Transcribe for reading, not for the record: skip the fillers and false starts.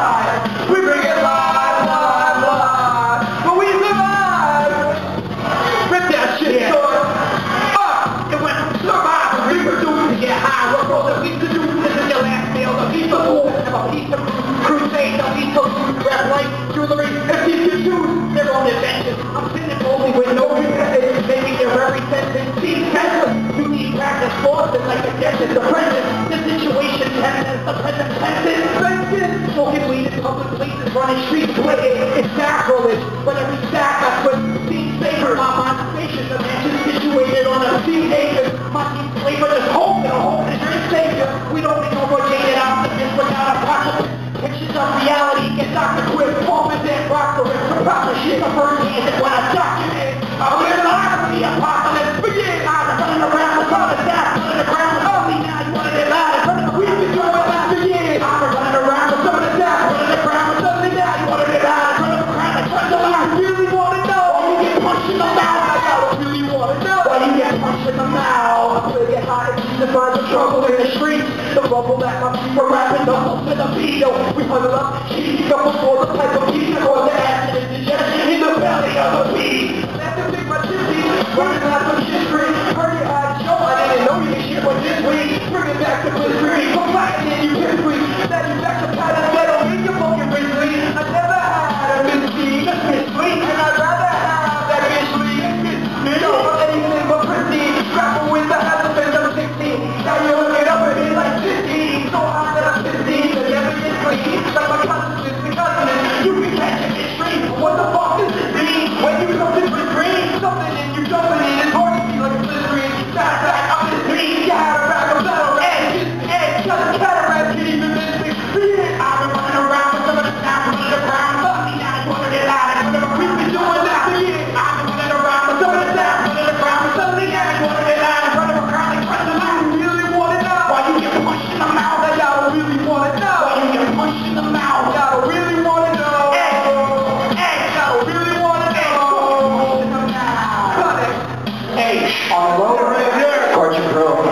We bring it live, but we survive. Rip that shit, son. It went from survive to reproduce to get high. What goes that we to do? This is your last meal. The piece of food, have a piece of crusade, the piece of rap light, jewelry, and piece of shoes. Their own adventures. I'm sitting only with no repentance, making their very sentence seem senseless. You need practice, Boston, like a dentist, apprentice. The situation tenses, the present tenses. Smoking weed in public places, running streets, it's sacrilege. But every sack I put seems sacred. My mind's spacious, a mansion situated on a few acres. My team's flavor is hope, and hope is your savior. We don't make no more jaded optimists without apocalypse. Pictures of reality get Dr. Quiz, Palmer's and Rockler. Proper shit, the first hand is when I document. I'm living live for the apocalypse. But yeah, I'm running around with all the stats, running the ground with ugly. Now you wanted it loud, we've been doing it last for years. I'm running around with some of the stats, running the ground with ugly. Now you wanted it loud, running the ground like friends of mine. Really want to know why you get punched in the mouth? I don't really want to know why you get punched in the mouth. I'm gonna get hot and to find the trouble in the streets. The bubble that my people rapping doubles to the beat. We huddle up, cheese up before the type of beat. Or the acid and digestion in the belly of a beast. That's a big my tipsy, running out of shit green. Heard you had a show, I didn't know you shit was this week. Bring it back to Blitzkrieg, come flying in you piss week. Now you back to pattern metal in your fucking Ridley. I never had a mislead, just mislead. And I'd rather have that bitch lead. You don't want anything but pristine. Grapple with the husband of 16. Now you're looking up at me like 15. So high that I'm 15, and never get clean. Like my consciousness, the consonant. You can catch it in stream. What the fuck does this mean? When you come to Blitzkrieg, something in you jumping in. It's hard to see like Blitzkrieg. Back, I'm this green. You had a rag of battle edge. Just a cataract, can't even miss me. Yeah, I've been running around with some of the snap from the ground. Fuck me, now I wanted it out. Whatever we've been doing that. Yeah, I've been running around with some of the snap from the ground. Suddenly, yeah, I wanted it out. In front of a crowd like friends of mine. You really want to know why you get punched in the mouth? I gotta really want to know why you get punched in the mouth. Gotta really want to know. Gotta really want to know. Punched in the mouth. Hey, on the road right there. Cardinal Pro.